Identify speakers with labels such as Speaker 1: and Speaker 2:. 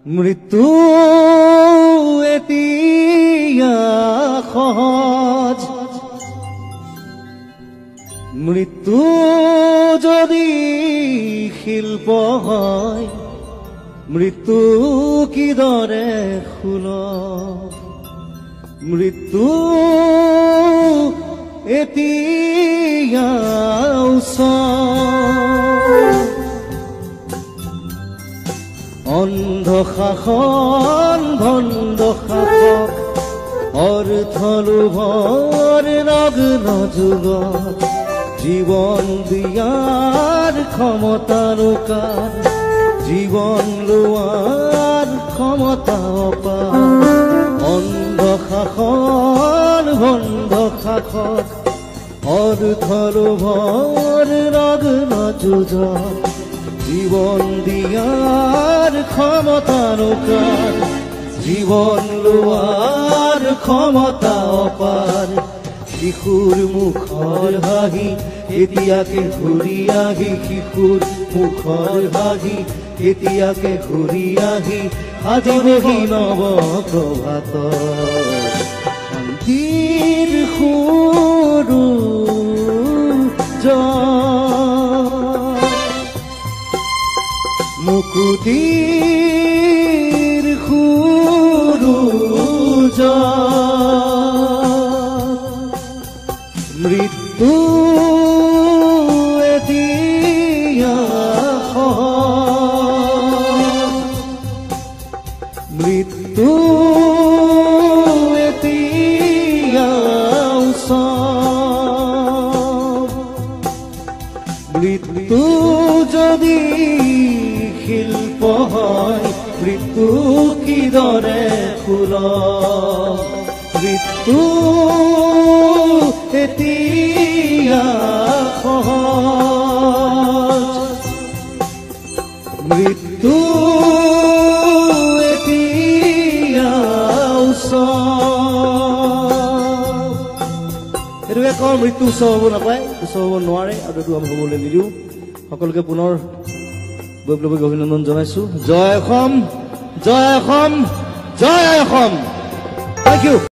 Speaker 1: মৃত্যু এতিয়া সহজ মৃত্যু যদি শিল্প হয় মৃত্যু কিদৰে সুলভ মৃত্যু এতিয়া ওচৰ অন্ধ শাসন ভণ্ড শাসক অৰ্থলোভৰ নগ্ন যুগত জীবন দিয়াৰ ক্ষমতাৰ কাৰ জীবন লোৱাৰ ক্ষমতা অপাৰ অন্ধ শাসন ভণ্ড শাসক অৰ্থলোভৰ নগ্ন যুগত জীবন দিয়ার ক্ষমতার কার জীবন লোৱাৰ ক্ষমতা অপার শিশুৰ মুখৰ হাঁহি এতিয়াকে ঘূৰি আহি শিশুৰ মুখৰ হাঁহি এতিয়াকে ঘূৰি আহি সাজিবহি নৱ প্ৰভাত শান্তিৰ সৰু মুকুতিৰ সুৰুজ মৃত্যু এতিয়া সহজ মৃত্যু এতিয়া ওচৰ মৃত্যু যদি শিল্প হয় মৃত্যু কিদৰে সুলভ মৃত্যু এতিয়া সহজ মৃত্যু এতিয়া ওচৰ এইটোকে কওঁ মৃত্যু ওচৰ হ'ব নাপায় ওচৰ হ'ব নোৱাৰে আৰু এইটো আমি হ'বলৈ নিদিওঁ সকলোকে পুনৰ বৈপ্লৱিক অভিনন্দন জনাইছো জয় অসম জয় অসম জয় অসম থেংক ইউ